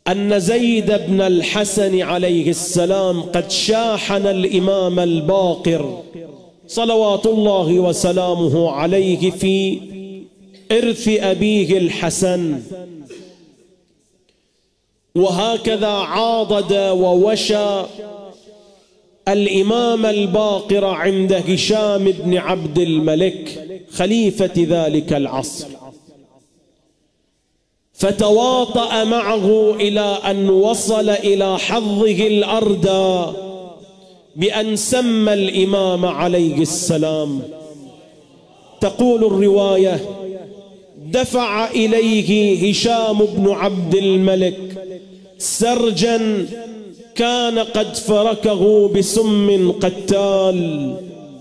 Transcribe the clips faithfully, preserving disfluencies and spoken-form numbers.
أن زيد بن الحسن عليه السلام قد شاحن الإمام الباقر صلوات الله وسلامه عليه في إرث أبيه الحسن، وهكذا عاضد ووشى الإمام الباقر عند هشام بن عبد الملك خليفة ذلك العصر، فتواطأ معه إلى أن وصل إلى حظه الأردى بأن سمى الإمام عليه السلام. تقول الرواية: دفع إليه هشام بن عبد الملك سرجا كان قد فركه بسم قتال،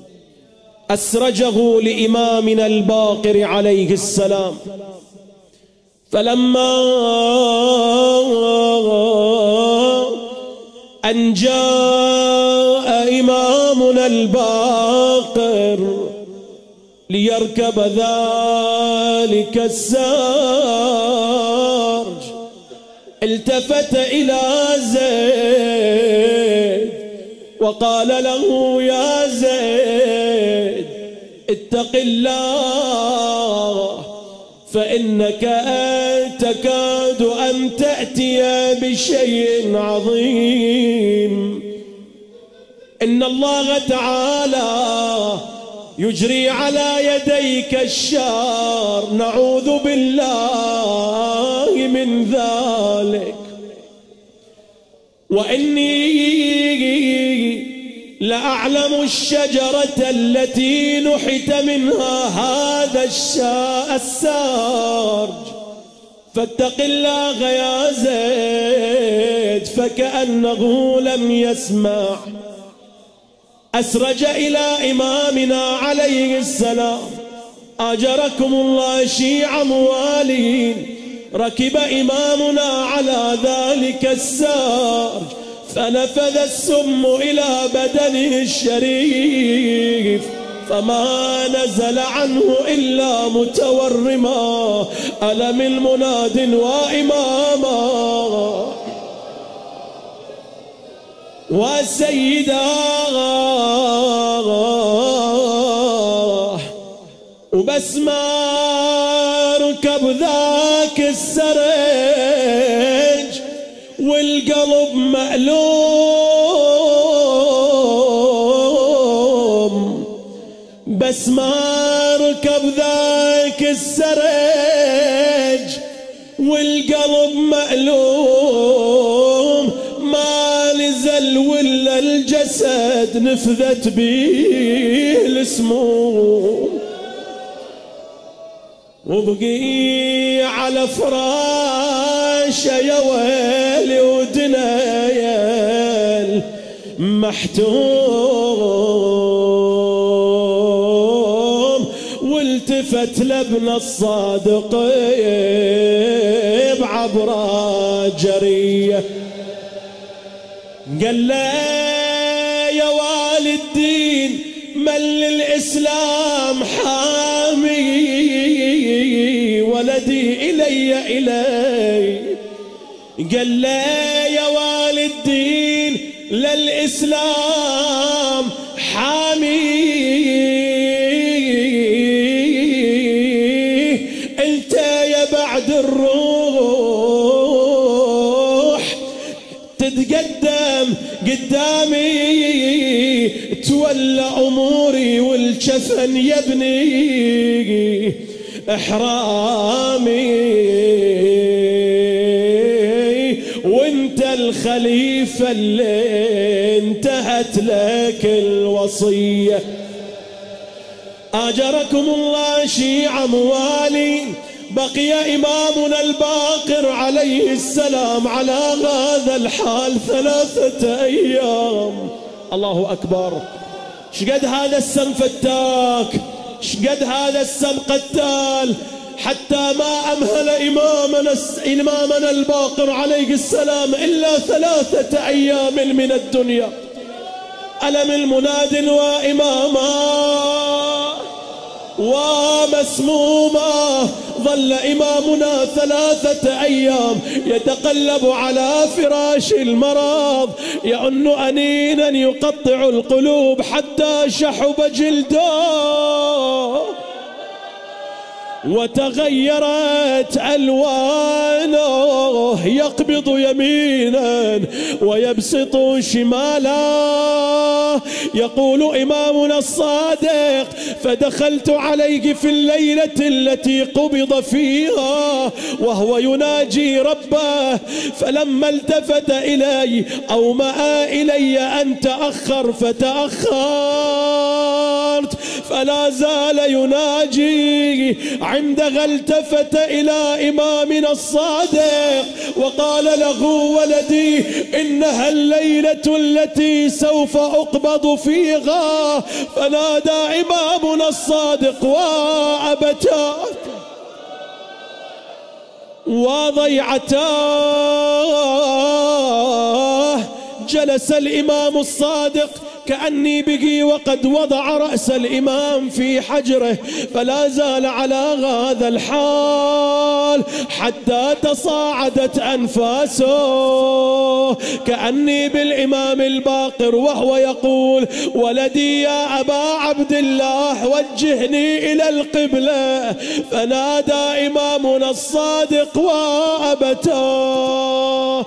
أسرجه لإمامنا الباقر عليه السلام. فلما أن جاء إمامنا الباقر ليركب ذلك السرج، التفت إلى زيد وقال له: يا زيد اتق الله، فإنك تكاد أن تأتي بشيء عظيم. إن الله تعالى يجري على يديك الشر، نعوذ بالله من ذلك. وإني لأعلم الشجرة التي نحت منها هذا السارج، فاتق الله يا زيد. فكأنه لم يسمع، أسرج إلى إمامنا عليه السلام. أجركم الله شيع موالين، ركب إمامنا على ذلك السارج، فنفذ السم إلى بدنه الشريف، فما نزل عنه إلا متورما. ألم المناد وإماما وسيدا وبس ما ركب ذاك السرج والقلب مألوم، بس ما ركب ذاك السرج والقلب مألوم، ما نزل ولا الجسد نفذت بيه السموم، وبقي على فراشه يا ويلي ودنيل محتوم. والتفت لابن الصادق بعبره جريه، قال له: يا والدين من للإسلام حامي، ولدي إلي إلي. قال له: يا والدين للإسلام حامي، انت يا بعد الروح تتقدم قدامي، تولى أموري والكفن يبني إحرامي، وانت الخليفة اللي انتهت لك الوصية. أجركم الله شيع موالين، بقي إمامنا الباقر عليه السلام على هذا الحال ثلاثة أيام. الله أكبر. شقد هذا السم فتاك، شقد هذا السم قتال، حتى ما أمهل إمامنا, إمامنا الباقر عليه السلام إلا ثلاثة أيام من الدنيا. ألم المناد وإماما ومسمومة. ظل إمامنا ثلاثة أيام يتقلب على فراش المرض، يؤن أنينا يقطع القلوب حتى شحب جلده، وتغيرت ألوانه، يقبض يمينا ويبسط شمالا. يقول إمامنا الصادق: فدخلت عليه في الليلة التي قبض فيها وهو يناجي ربه، فلما التفت إلي أومأ إلي أن تأخر فتأخرت، فلا زال يناجي. عندها التفت إلى إمامنا الصادق وقال له: ولدي، إنها الليلة التي سوف أقبض فيها. فنادى إمامنا الصادق: وأبتاه وضيعتاه. جلس الإمام الصادق كأني به وقد وضع رأس الإمام في حجره، فلا زال على هذا الحال حتى تصاعدت أنفاسه، كأني بالإمام الباقر وهو يقول: ولدي يا أبا عبد الله، وجهني إلى القبلة. فنادى إمامنا الصادق: وأبتاه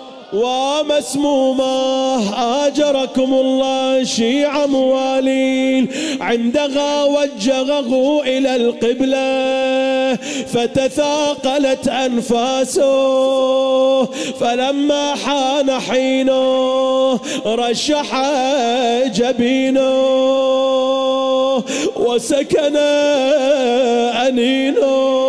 ومسمومة. آجركم الله شيع موالين. عندها وجهه إلى القبلة فتثاقلت أنفاسه، فلما حان حينه رشح جبينه وسكن أنينه،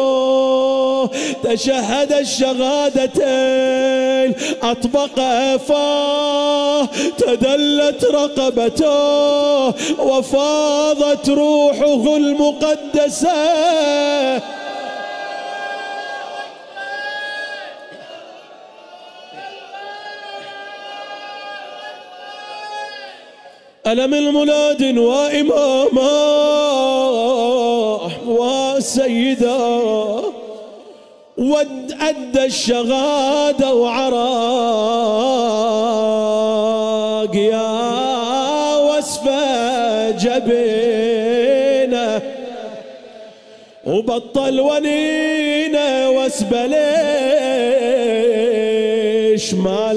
تشهد الشهادتين، أطبق أفاه، تدلت رقبته، وفاضت روحه المقدسة. ألم المناد وإماما وسيدا، وأدى الشهادة وعراق يا وصف جبينه، وبطل ونينه واسبليش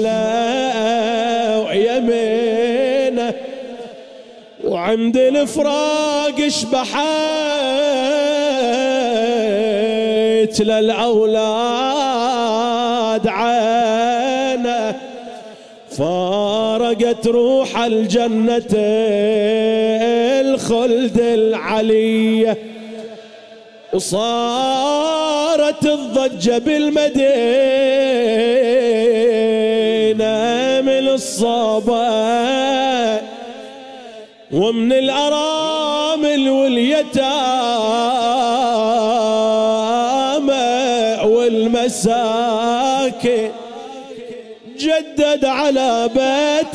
ماله ويمينه، وعند الفراق شبحت للأولاد عينه، فارقت روح الجنة الخلد العلية، وصارت الضجة بالمدينة من الصبا ومن الأرامل واليتامى والمساكن، جدد على بيت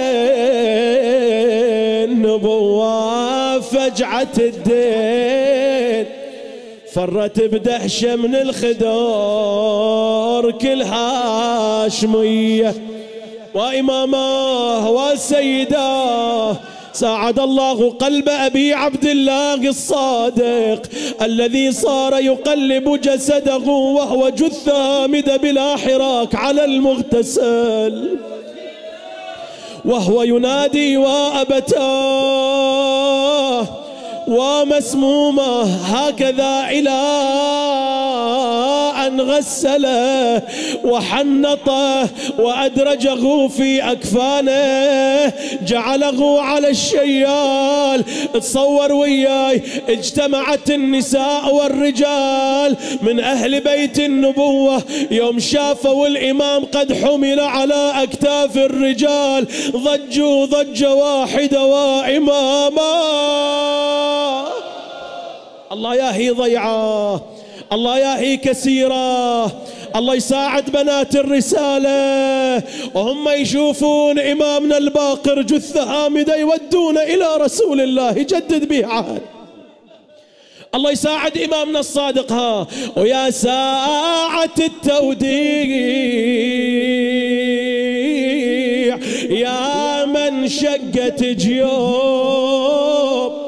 النبوة فجعة الدين، فرت بدهشة من الخدار كل هاشمية، وإماماه وسيداه. ساعد الله قلب أبي عبد الله الصادق الذي صار يقلب جسده وهو جثة هامدة بلا حراك على المغتسل، وهو ينادي: وأبتاه ومسمومة. هكذا إلى أن غسله وحنطه وأدرجه في أكفانه، جعله على الشيال. تصور وياي، اجتمعت النساء والرجال من أهل بيت النبوة يوم شافوا الإمام قد حمل على أكتاف الرجال، ضجوا ضجة واحدة: وإماما. الله ياهي ضيعة، الله ياهي كثيرة. الله يساعد بنات الرسالة وهم يشوفون إمامنا الباقر جثة هامدة يودون إلى رسول الله يجدد به عهد. الله يساعد إمامنا الصادق. ها ويا ساعة التوديع يا من شقت جيوب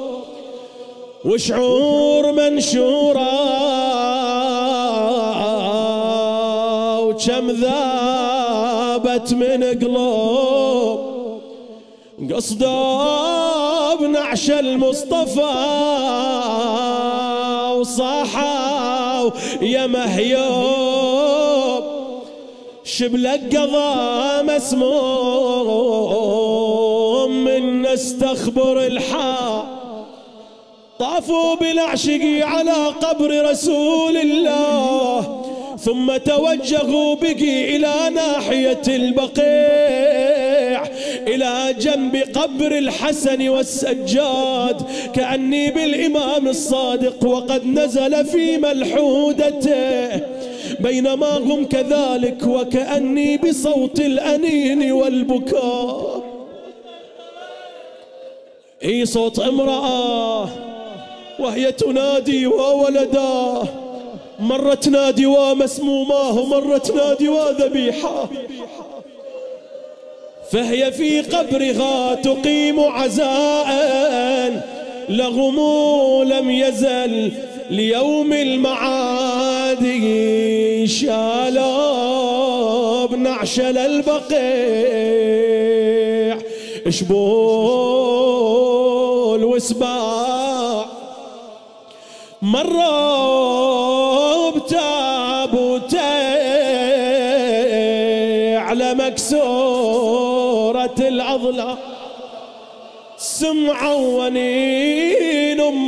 وشعور منشورة وكم ذابت من قلوب قصده بنعش المصطفى وصاحوا يا مهيوب شبلك قضى مسموم من نستخبر الحا طافوا بالعشق على قبر رسول الله ثم توجهوا بقي إلى ناحية البقيع إلى جنب قبر الحسن والسجاد كأني بالإمام الصادق وقد نزل في ملحودته بينما هم كذلك وكأني بصوت الأنين والبكاء. اي صوت امرأة وهي تنادي وولداه، مرة تنادي ومسموماه ومرة تنادي وذبيحاه، فهي في قبرها تقيم عزاء لهم لم يزل ليوم المعاد شالوا بنعشل البقيع شبول وسباع مروا بتابوتي على مكسورة العضلة سمعوا ونين ام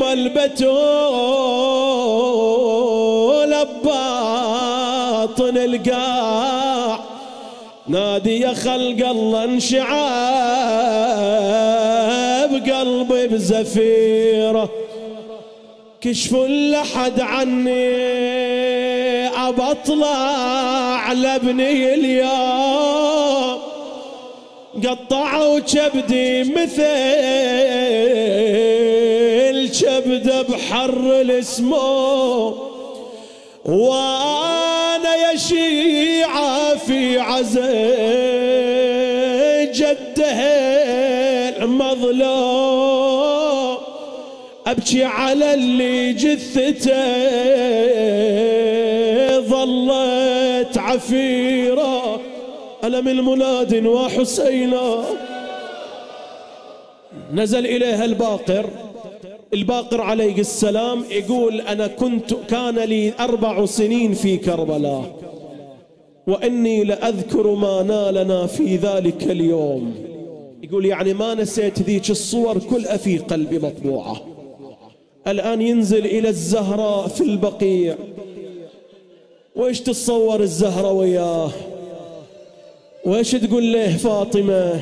البتول بباطن القاع نادي يا خلق الله انشعاب قلبي بزفيره كشفوا لحد عني ابطلع لابني اليوم قطعوا كبدي مثل كبده بحر السموم وانا يا شيعة في عزاء جده المظلوم ابكي على اللي جثته ظلت عفيره ألم المناد وحسينا. نزل إليها الباقر الباقر عليه السلام يقول أنا كنت كان لي أربع سنين في كربلاء وإني لأذكر ما نالنا في ذلك اليوم. يقول يعني ما نسيت ذيك الصور كلها في قلبي مطبوعة. الآن ينزل إلى الزهراء في البقيع وإيش تتصور الزهرة وياه وإيش تقول له فاطمة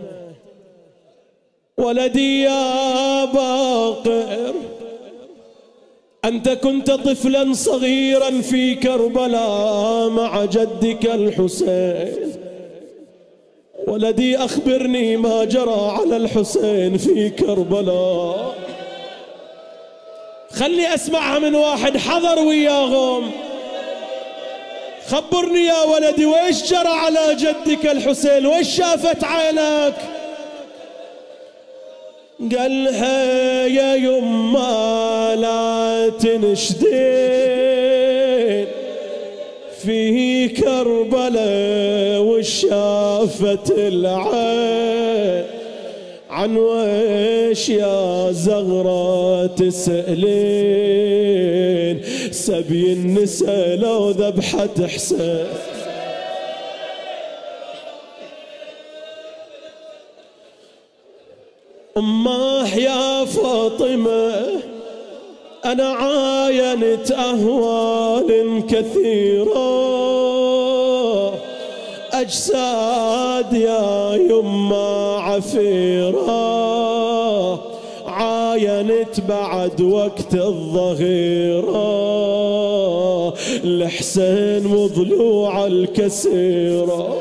ولدي يا باقر أنت كنت طفلا صغيرا في كربلاء مع جدك الحسين ولدي أخبرني ما جرى على الحسين في كربلاء. خلي أسمعها من واحد حضر وياهم. خبرني يا ولدي وإيش جرى على جدك الحسين وإيش شافت عينك؟ قالها يا يما لا تنشدين في كربلاء وشافت العين عن ويش يا زغرة تسألين سبي النساء لو ذبحت حسين. أماه يا فاطمة أنا عاينت أهوال كثيرة أجساد يا يما عفيرة عاينت بعد وقت الظهيرة الحسين وضلوع الكسيرة.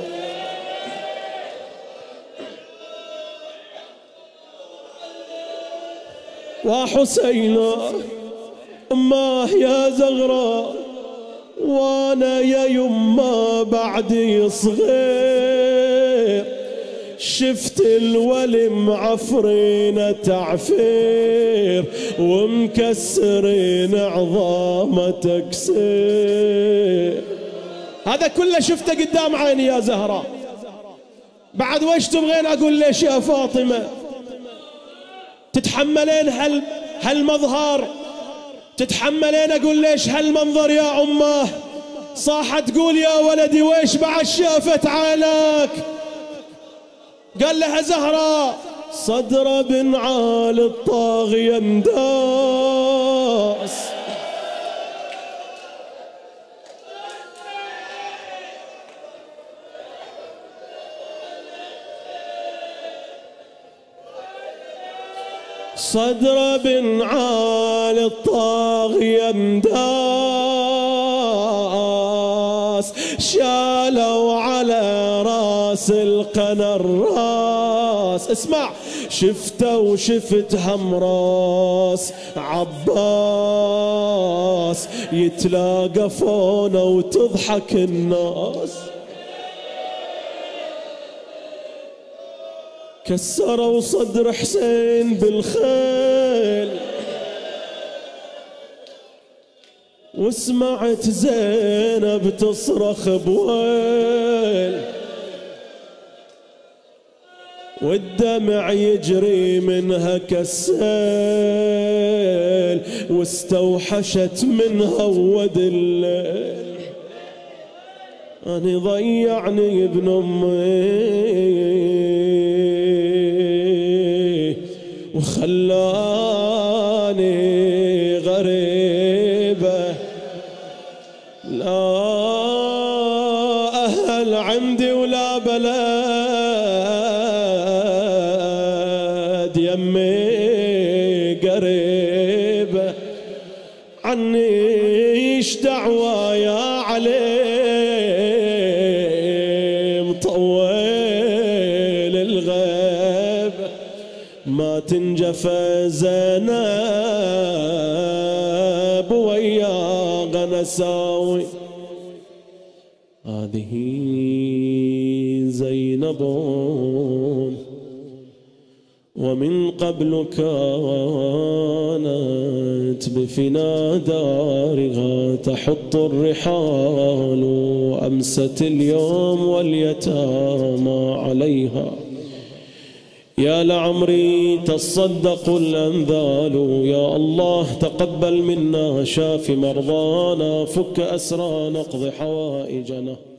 وحسينا أماه يا زغراء وانا يا يما بعدي صغير، شفت الولي معفرين تعفير ومكسرين عظامه تكسير. هذا كله شفته قدام عيني يا زهراء. بعد وش تبغين اقول ليش يا فاطمه؟ تتحملين هال هالمظهر؟ تتحملين اقول ليش هالمنظر يا امه؟ صاحة تقول يا ولدي ويش بعد شافت عينك؟ قال لها زهراء صدر بن عال الطاغية مداس، صدر بن عال الطاغية مداس، شالوا على راس القنا الراس. اسمع، شفته وشفت هم راس عباس يتلاقفون وتضحك الناس. كسروا صدر حسين بالخيل، وسمعت زينب تصرخ بويل، والدمع يجري منها كالسيل، واستوحشت منها ود الليل. أني ضيعني ابن أمي وخلاني غريبة، لا أهل عندي ولا بلد، يمي قريبة عني ايش دعوة يا علي، مطول الغيب ما تنجفى زينب ويا غنساوي. هذه زينب ومن قبل كانت بفنا دارها تحط الرحال، أمست اليوم واليتامى عليها. يا لعمري تصدق الأنذال، يا الله تقبل منا، شاف مرضانا، فك أسرانا، اقض حوائجنا.